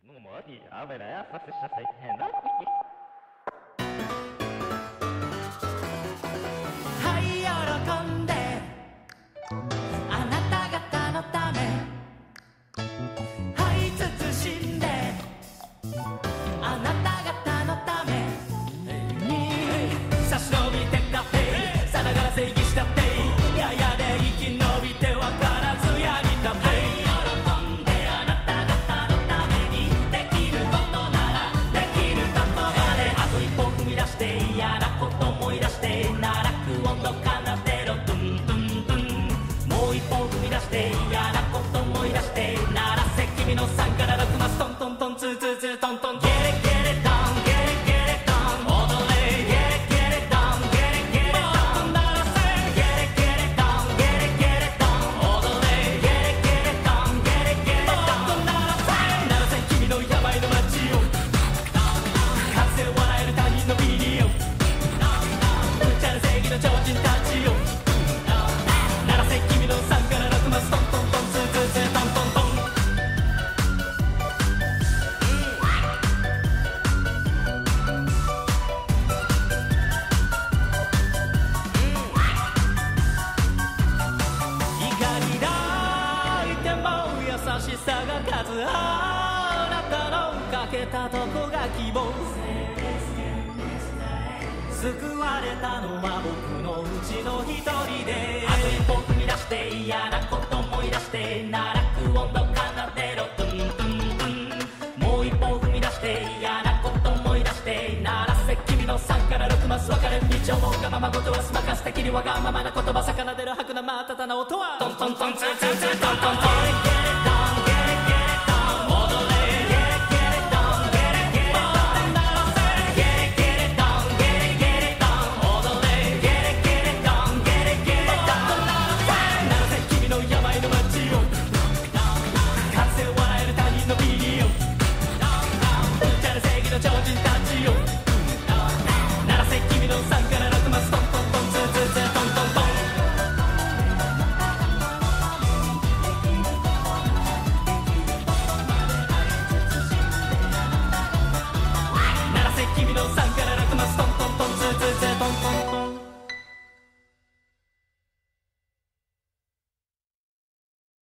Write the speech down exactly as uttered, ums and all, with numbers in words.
Modi, aber naja, was ist das denn? はい喜んであなた方のためはい慎んであなた方のために差し伸びてだってさながら正義したってややで生き延びてわからずやりたって喜んであなた方のためにできることならできることまであと一歩踏み出して嫌なこと思い出して奈落温度奏でろドゥンドゥンドゥンもう一歩踏み出して嫌なこと思い出して鳴らせ君のさんからろくマストントントンツーツーツートントンゲレゲレドンゲレゲレドン踊れゲレゲレドンゲレゲレドン鳴らせゲレゲレドンゲレゲレドン踊れゲレゲレドンゲレゲレドン鳴らせ鳴らせ君の病の街を風笑える他人のビリを無茶な正義の超人たちを鳴らせ君のさんからろくマストントントンツーツーツートントントン怒り抱いても優しさが数あなたのかけたとこが希望救われたのは僕のうちの一人であと一歩踏み出して嫌なこと思い出して奈落温度奏でろドゥンドゥンドゥンもう一歩踏み出して嫌なこと思い出して鳴らせ君のさんからろくマス分かれ道を思うがままごとはすまかす敵にわがままな言葉魚出る吐くなまたたな音はトントントンツーツーツートントントン